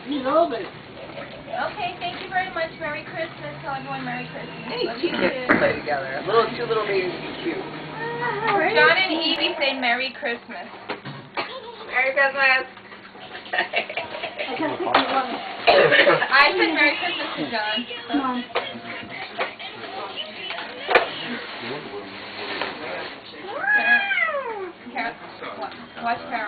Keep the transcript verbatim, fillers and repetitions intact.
You love it. Okay, thank you very much. Merry Christmas. Tell everyone Merry Christmas. Hey, Love two you kids too. play together. Little two little babies be cute. John and Evie say Merry Christmas. Merry Christmas. I can't think of one. I said Merry Christmas to John. Come on. Carol, watch Carol.